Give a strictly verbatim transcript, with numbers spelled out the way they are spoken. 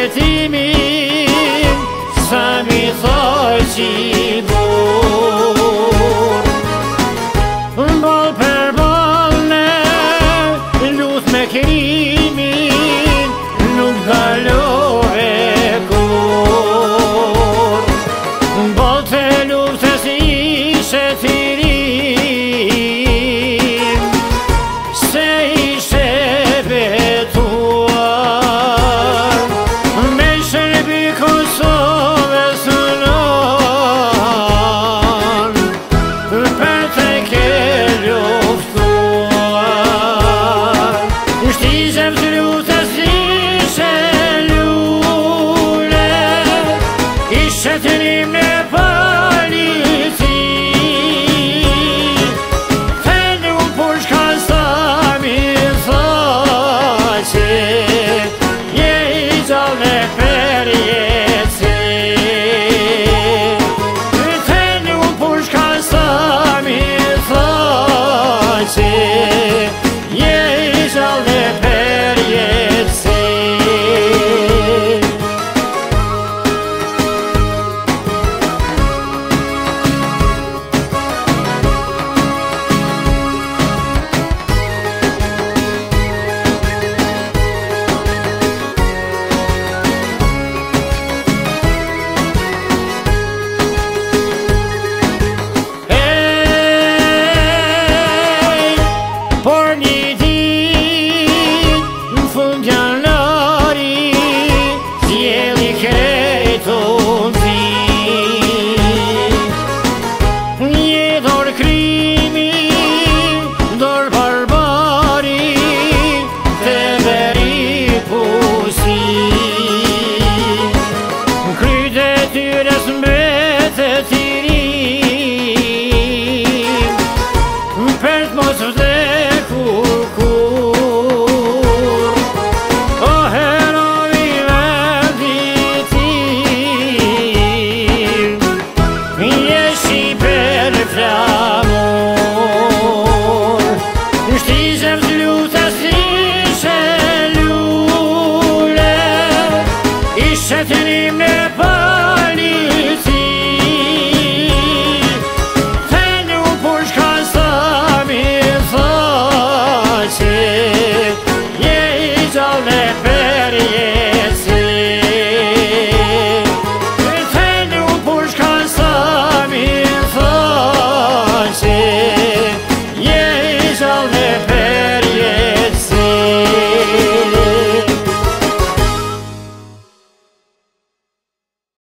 betimin sa mi thoj qigur. Ball për ball ne luth me krimin, nuk dalove kur. Ball të luftës ishe tirim, se ishe betuar, me shërbi Kosovës non, për të ke luftuar. Shtizem të luftës ishe lule, ishe të rim në polici, thenu për shka sa mi thoqe, je i gjallë për jetësi. Thenu për shka sa mi thoqe, je i gjallë për jetësi. Por një dit në fund janari, zjeli kreto në zi. Një dorë krimi, dorë barbari, të veri pusi. Kryt e tyres mbete tirim, për të mos vdekur kur. O herovi vendit tim, jesh i për flamur. Shtizem të luftës ishe lule, ishe të rim në polici, thenu për shka sa mi thoqe, je i gjallë për jetësi. Thenu për shka sa mi thoqe, je i gjallë për